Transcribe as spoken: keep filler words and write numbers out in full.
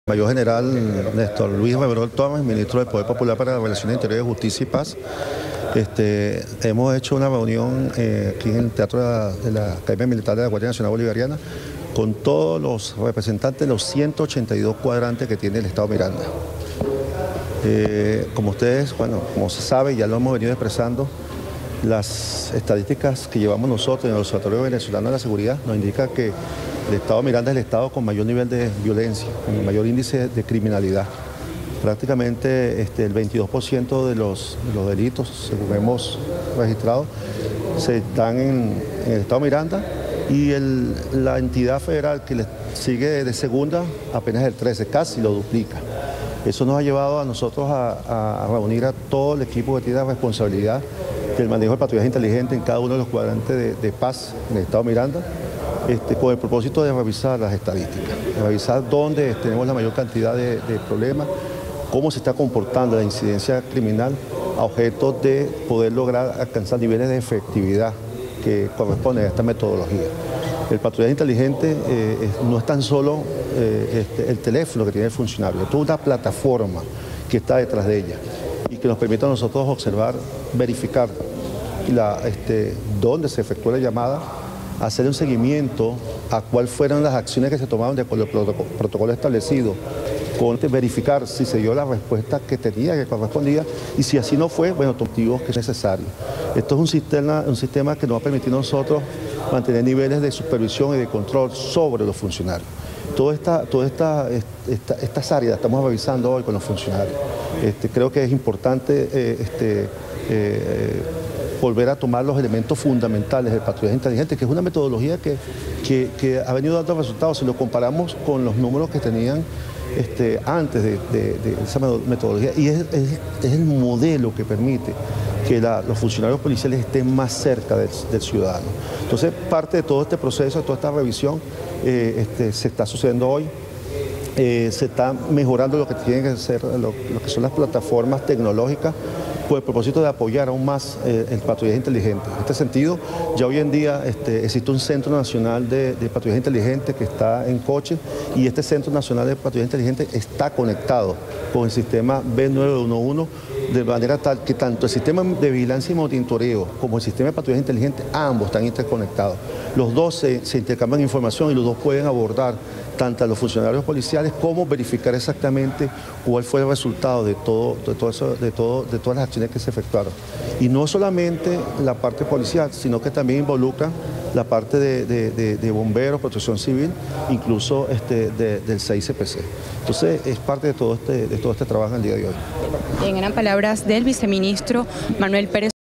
Mayor General Néstor Luis Reverol Torres, ministro del Poder Popular para las Relaciones Interiores, Justicia y Paz. Este, hemos hecho una reunión eh, aquí en el Teatro de la, de la Academia Militar de la Guardia Nacional Bolivariana con todos los representantes de los ciento ochenta y dos cuadrantes que tiene el Estado Miranda. Eh, como ustedes, bueno, como se sabe, ya lo hemos venido expresando, las estadísticas que llevamos nosotros en el Observatorio Venezolano de la Seguridad nos indican que el Estado Miranda es el estado con mayor nivel de violencia, con el mayor índice de criminalidad. Prácticamente este, el veintidós por ciento de los, de los delitos, según hemos registrado, se dan en, en el Estado Miranda, y el, la entidad federal que le sigue de segunda apenas el trece, casi lo duplica. Eso nos ha llevado a nosotros a, a reunir a todo el equipo que tiene la responsabilidad del manejo del patrullaje inteligente en cada uno de los cuadrantes de, de paz en el Estado Miranda, este, con el propósito de revisar las estadísticas, de revisar dónde tenemos la mayor cantidad de, de problemas, cómo se está comportando la incidencia criminal, a objeto de poder lograr alcanzar niveles de efectividad que corresponden a esta metodología. El patrullaje inteligente eh, es, no es tan solo eh, este, el teléfono que tiene el funcionario, es toda una plataforma que está detrás de ella y que nos permite a nosotros observar, verificar la, este, dónde se efectuó la llamada, hacer un seguimiento a cuáles fueron las acciones que se tomaron de acuerdo al protocolo establecido, con verificar si se dio la respuesta que tenía, que correspondía, y si así no fue, bueno, motivos que es necesario. Esto es un sistema, un sistema que nos va a permitir a nosotros mantener niveles de supervisión y de control sobre los funcionarios. Todas esta, toda esta, esta, estas áreas estamos revisando hoy con los funcionarios. Este, creo que es importante eh, este, eh, volver a tomar los elementos fundamentales del patrullaje inteligente, que es una metodología que, que, que ha venido dando resultados. Si lo comparamos con los números que tenían Este, antes de, de, de esa metodología, y es, es, es el modelo que permite que la, los funcionarios policiales estén más cerca del, del ciudadano. Entonces, parte de todo este proceso, de toda esta revisión, eh, este, se está sucediendo hoy. Eh, se está mejorando lo que tienen que ser, lo, lo que son las plataformas tecnológicas, por el propósito de apoyar aún más eh, el patrullaje inteligente. En este sentido, ya hoy en día este, existe un Centro Nacional de, de Patrullaje Inteligente que está en Coche, y este Centro Nacional de Patrullaje Inteligente está conectado con el sistema B nueve uno uno, de manera tal que tanto el sistema de vigilancia y monitoreo como el sistema de patrullaje inteligente, ambos están interconectados. Los dos se, se intercambian información y los dos pueden abordar tanto a los funcionarios policiales como verificar exactamente cuál fue el resultado de, todo, de, todo eso, de, todo, de todas las acciones que se efectuaron. Y no solamente la parte policial, sino que también involucra la parte de, de, de, de bomberos, protección civil, incluso este, de, del C I C P C. Entonces es parte de todo, este, de todo este trabajo en el día de hoy. Bien, eran palabras del viceministro Manuel Pérez.